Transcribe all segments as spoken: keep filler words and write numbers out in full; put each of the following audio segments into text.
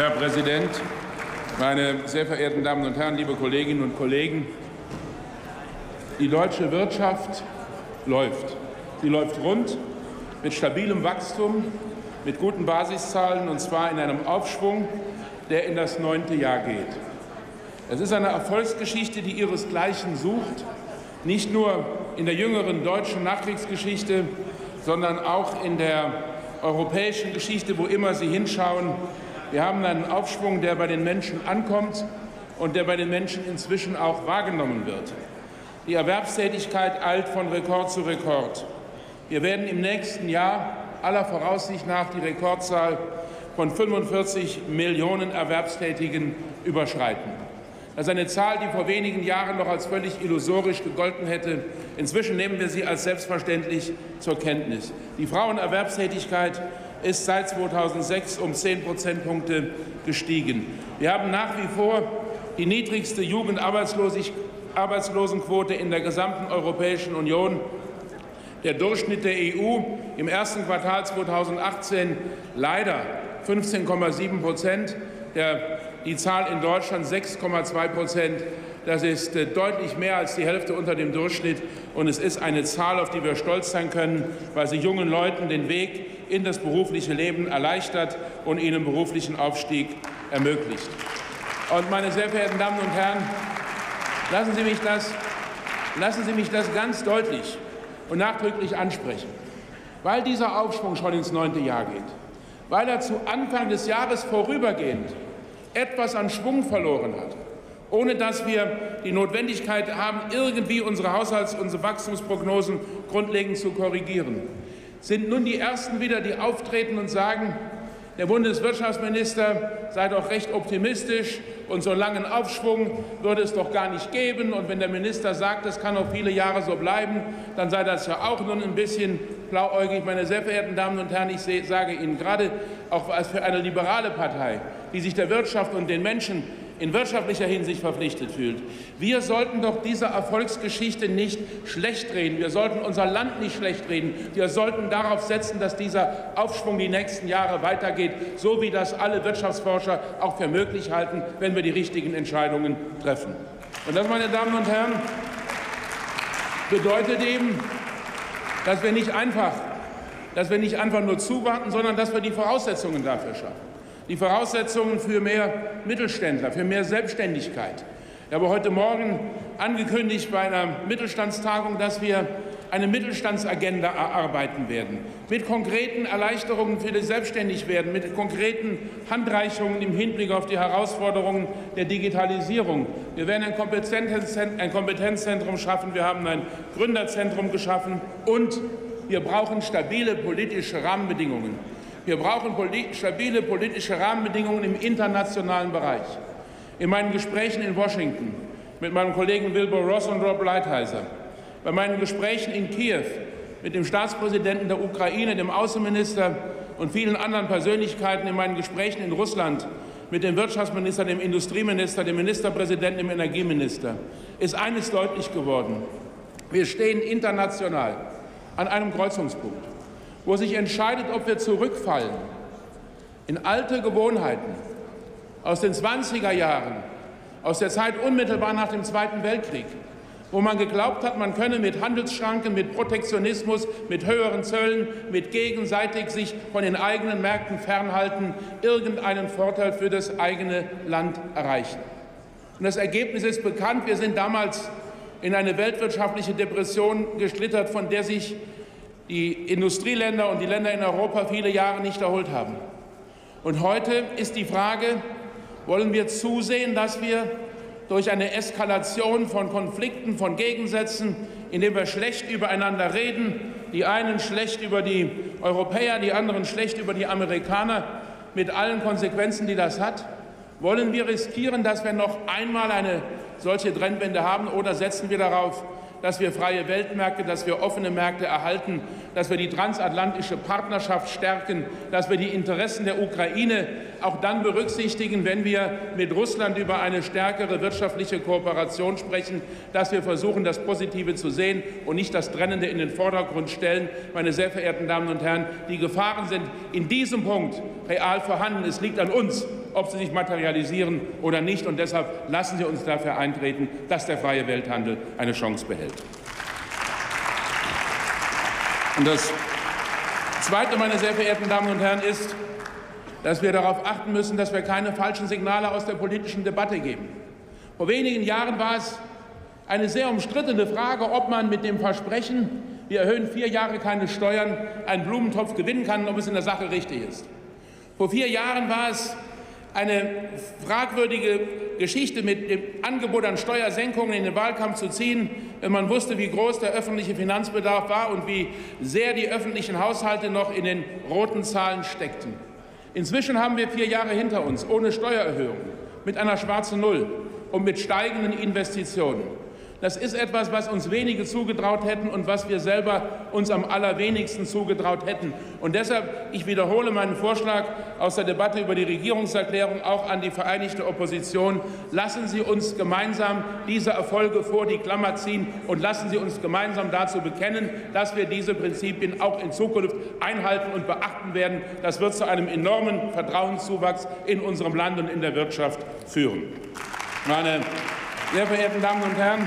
Herr Präsident, meine sehr verehrten Damen und Herren, liebe Kolleginnen und Kollegen! Die deutsche Wirtschaft läuft. Sie läuft rund, mit stabilem Wachstum, mit guten Basiszahlen, und zwar in einem Aufschwung, der in das neunte Jahr geht. Es ist eine Erfolgsgeschichte, die ihresgleichen sucht, nicht nur in der jüngeren deutschen Nachkriegsgeschichte, sondern auch in der europäischen Geschichte, wo immer Sie hinschauen. Wir haben einen Aufschwung, der bei den Menschen ankommt und der bei den Menschen inzwischen auch wahrgenommen wird. Die Erwerbstätigkeit eilt von Rekord zu Rekord. Wir werden im nächsten Jahr aller Voraussicht nach die Rekordzahl von fünfundvierzig Millionen Erwerbstätigen überschreiten. Das ist eine Zahl, die vor wenigen Jahren noch als völlig illusorisch gegolten hätte. Inzwischen nehmen wir sie als selbstverständlich zur Kenntnis. Die Frauenerwerbstätigkeit ist seit zweitausendsechs um zehn Prozentpunkte gestiegen. Wir haben nach wie vor die niedrigste Jugendarbeitslosenquote in der gesamten Europäischen Union. Der Durchschnitt der E U im ersten Quartal zweitausendachtzehn leider fünfzehn Komma sieben Prozent, der, die Zahl in Deutschland sechs Komma zwei Prozent. Das ist deutlich mehr als die Hälfte unter dem Durchschnitt, und es ist eine Zahl, auf die wir stolz sein können, weil sie jungen Leuten den Weg in das berufliche Leben erleichtert und ihnen beruflichen Aufstieg ermöglicht. Und meine sehr verehrten Damen und Herren, lassen Sie mich das, lassen Sie mich das ganz deutlich und nachdrücklich ansprechen. Weil dieser Aufschwung schon ins neunte Jahr geht, weil er zu Anfang des Jahres vorübergehend etwas an Schwung verloren hat, ohne dass wir die Notwendigkeit haben, irgendwie unsere Haushalts- und unsere Wachstumsprognosen grundlegend zu korrigieren, sind nun die Ersten wieder, die auftreten und sagen, der Bundeswirtschaftsminister sei doch recht optimistisch und so einen langen Aufschwung würde es doch gar nicht geben. Und wenn der Minister sagt, es kann noch viele Jahre so bleiben, dann sei das ja auch nun ein bisschen blauäugig. Meine sehr verehrten Damen und Herren, ich sage Ihnen gerade auch als für eine liberale Partei, die sich der Wirtschaft und den Menschen in wirtschaftlicher Hinsicht verpflichtet fühlt. Wir sollten doch diese Erfolgsgeschichte nicht schlecht reden. Wir sollten unser Land nicht schlecht reden. Wir sollten darauf setzen, dass dieser Aufschwung die nächsten Jahre weitergeht, so wie das alle Wirtschaftsforscher auch für möglich halten, wenn wir die richtigen Entscheidungen treffen. Und das, meine Damen und Herren, bedeutet eben, dass wir nicht einfach, dass wir nicht einfach nur zuwarten, sondern dass wir die Voraussetzungen dafür schaffen. Die Voraussetzungen für mehr Mittelständler, für mehr Selbstständigkeit. Ich habe heute Morgen angekündigt bei einer Mittelstandstagung, dass wir eine Mittelstandsagenda erarbeiten werden, mit konkreten Erleichterungen für das Selbstständigwerden, mit konkreten Handreichungen im Hinblick auf die Herausforderungen der Digitalisierung. Wir werden ein Kompetenzzentrum schaffen, wir haben ein Gründerzentrum geschaffen, und wir brauchen stabile politische Rahmenbedingungen. Wir brauchen stabile politische Rahmenbedingungen im internationalen Bereich. In meinen Gesprächen in Washington mit meinem Kollegen Wilbur Ross und Rob Lighthizer, bei meinen Gesprächen in Kiew mit dem Staatspräsidenten der Ukraine, dem Außenminister und vielen anderen Persönlichkeiten, in meinen Gesprächen in Russland mit dem Wirtschaftsminister, dem Industrieminister, dem Ministerpräsidenten, dem Energieminister, ist eines deutlich geworden. Wir stehen international an einem Kreuzungspunkt, wo sich entscheidet, ob wir zurückfallen in alte Gewohnheiten aus den zwanziger Jahren, aus der Zeit unmittelbar nach dem Zweiten Weltkrieg, wo man geglaubt hat, man könne mit Handelsschranken, mit Protektionismus, mit höheren Zöllen, mit gegenseitig sich von den eigenen Märkten fernhalten, irgendeinen Vorteil für das eigene Land erreichen. Und das Ergebnis ist bekannt. Wir sind damals in eine weltwirtschaftliche Depression geschlittert, von der sich die Industrieländer und die Länder in Europa viele Jahre nicht erholt haben. Und heute ist die Frage, wollen wir zusehen, dass wir durch eine Eskalation von Konflikten, von Gegensätzen, indem wir schlecht übereinander reden, die einen schlecht über die Europäer, die anderen schlecht über die Amerikaner, mit allen Konsequenzen, die das hat, wollen wir riskieren, dass wir noch einmal eine solche Trendwende haben, oder setzen wir darauf, dass wir freie Weltmärkte, dass wir offene Märkte erhalten, dass wir die transatlantische Partnerschaft stärken, dass wir die Interessen der Ukraine auch dann berücksichtigen, wenn wir mit Russland über eine stärkere wirtschaftliche Kooperation sprechen, dass wir versuchen, das Positive zu sehen und nicht das Trennende in den Vordergrund stellen. Meine sehr verehrten Damen und Herren, die Gefahren sind in diesem Punkt real vorhanden. Es liegt an uns, ob sie sich materialisieren oder nicht. Und deshalb lassen Sie uns dafür eintreten, dass der freie Welthandel eine Chance behält. Und das Zweite, meine sehr verehrten Damen und Herren, ist, dass wir darauf achten müssen, dass wir keine falschen Signale aus der politischen Debatte geben. Vor wenigen Jahren war es eine sehr umstrittene Frage, ob man mit dem Versprechen, wir erhöhen vier Jahre keine Steuern, einen Blumentopf gewinnen kann und ob es in der Sache richtig ist. Vor vier Jahren war es eine fragwürdige Geschichte, mit dem Angebot an Steuersenkungen in den Wahlkampf zu ziehen, wenn man wusste, wie groß der öffentliche Finanzbedarf war und wie sehr die öffentlichen Haushalte noch in den roten Zahlen steckten. Inzwischen haben wir vier Jahre hinter uns, ohne Steuererhöhung, mit einer schwarzen Null und mit steigenden Investitionen. Das ist etwas, was uns wenige zugetraut hätten und was wir selber uns am allerwenigsten zugetraut hätten. Und deshalb, ich wiederhole meinen Vorschlag aus der Debatte über die Regierungserklärung auch an die vereinigte Opposition. Lassen Sie uns gemeinsam diese Erfolge vor die Klammer ziehen und lassen Sie uns gemeinsam dazu bekennen, dass wir diese Prinzipien auch in Zukunft einhalten und beachten werden. Das wird zu einem enormen Vertrauenszuwachs in unserem Land und in der Wirtschaft führen. Meine sehr verehrten Damen und Herren,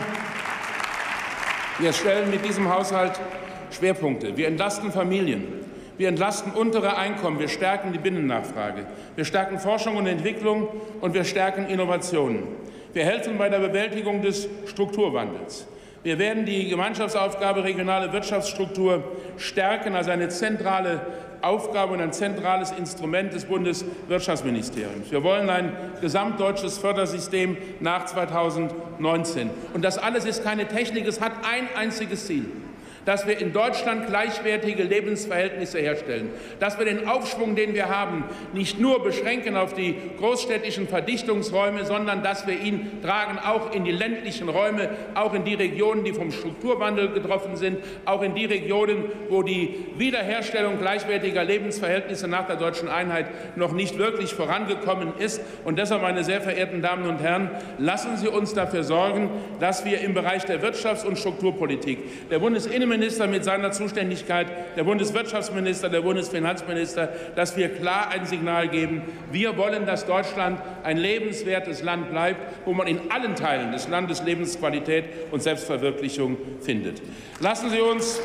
wir stellen mit diesem Haushalt Schwerpunkte. Wir entlasten Familien, wir entlasten untere Einkommen, wir stärken die Binnennachfrage, wir stärken Forschung und Entwicklung und wir stärken Innovationen. Wir helfen bei der Bewältigung des Strukturwandels. Wir werden die Gemeinschaftsaufgabe regionale Wirtschaftsstruktur stärken als eine zentrale Aufgabe und ein zentrales Instrument des Bundeswirtschaftsministeriums. Wir wollen ein gesamtdeutsches Fördersystem nach zweitausendneunzehn. Und das alles ist keine Technik, es hat ein einziges Ziel: dass wir in Deutschland gleichwertige Lebensverhältnisse herstellen, dass wir den Aufschwung, den wir haben, nicht nur beschränken auf die großstädtischen Verdichtungsräume, sondern dass wir ihn tragen auch in die ländlichen Räume, auch in die Regionen, die vom Strukturwandel getroffen sind, auch in die Regionen, wo die Wiederherstellung gleichwertiger Lebensverhältnisse nach der deutschen Einheit noch nicht wirklich vorangekommen ist. Und deshalb, meine sehr verehrten Damen und Herren, lassen Sie uns dafür sorgen, dass wir im Bereich der Wirtschafts- und Strukturpolitik, der Bundesinnenminister Minister mit seiner Zuständigkeit, der Bundeswirtschaftsminister, der Bundesfinanzminister, dass wir klar ein Signal geben: Wir wollen, dass Deutschland ein lebenswertes Land bleibt, wo man in allen Teilen des Landes Lebensqualität und Selbstverwirklichung findet. Lassen Sie uns,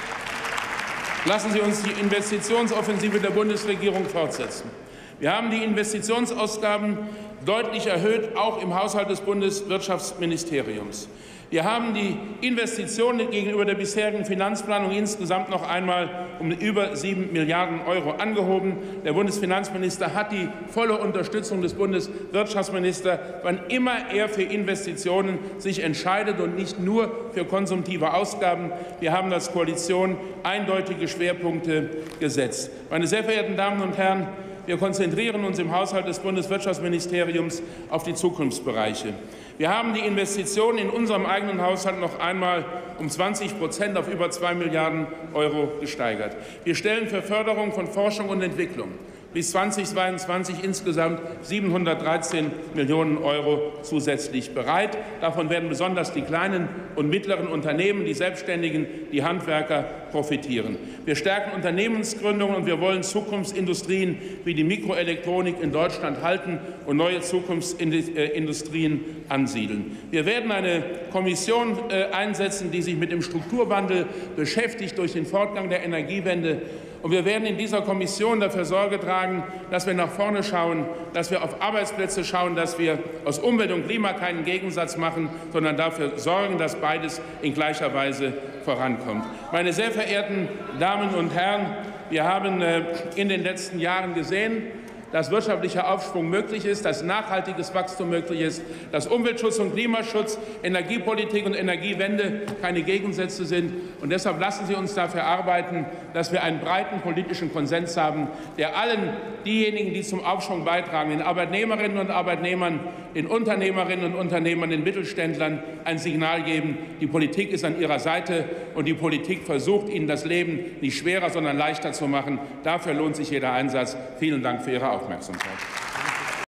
lassen Sie uns die Investitionsoffensive der Bundesregierung fortsetzen. Wir haben die Investitionsausgaben deutlich erhöht, auch im Haushalt des Bundeswirtschaftsministeriums. Wir haben die Investitionen gegenüber der bisherigen Finanzplanung insgesamt noch einmal um über sieben Milliarden Euro angehoben. Der Bundesfinanzminister hat die volle Unterstützung des Bundeswirtschaftsministers, wann immer er für Investitionen sich entscheidet und nicht nur für konsumtive Ausgaben. Wir haben als Koalition eindeutige Schwerpunkte gesetzt. Meine sehr verehrten Damen und Herren, wir konzentrieren uns im Haushalt des Bundeswirtschaftsministeriums auf die Zukunftsbereiche. Wir haben die Investitionen in unserem eigenen Haushalt noch einmal um zwanzig Prozent auf über zwei Milliarden Euro gesteigert. Wir stellen für Förderung von Forschung und Entwicklung bis zweitausendzweiundzwanzig insgesamt siebenhundertdreizehn Millionen Euro zusätzlich bereit. Davon werden besonders die kleinen und mittleren Unternehmen, die Selbstständigen, die Handwerker profitieren. Wir stärken Unternehmensgründungen und wir wollen Zukunftsindustrien wie die Mikroelektronik in Deutschland halten und neue Zukunftsindustrien ansiedeln. Wir werden eine Kommission einsetzen, die sich mit dem Strukturwandel beschäftigt durch den Fortgang der Energiewende. Und wir werden in dieser Kommission dafür Sorge tragen, dass wir nach vorne schauen, dass wir auf Arbeitsplätze schauen, dass wir aus Umwelt und Klima keinen Gegensatz machen, sondern dafür sorgen, dass beides in gleicher Weise vorankommt. Meine sehr verehrten Damen und Herren, wir haben in den letzten Jahren gesehen, dass wirtschaftlicher Aufschwung möglich ist, dass nachhaltiges Wachstum möglich ist, dass Umweltschutz und Klimaschutz, Energiepolitik und Energiewende keine Gegensätze sind. Und deshalb lassen Sie uns dafür arbeiten, dass wir einen breiten politischen Konsens haben, der allen diejenigen, die zum Aufschwung beitragen, den Arbeitnehmerinnen und Arbeitnehmern, den Unternehmerinnen und Unternehmern, den Mittelständlern ein Signal geben: Die Politik ist an ihrer Seite und die Politik versucht, ihnen das Leben nicht schwerer, sondern leichter zu machen. Dafür lohnt sich jeder Einsatz. Vielen Dank für Ihre Aufmerksamkeit.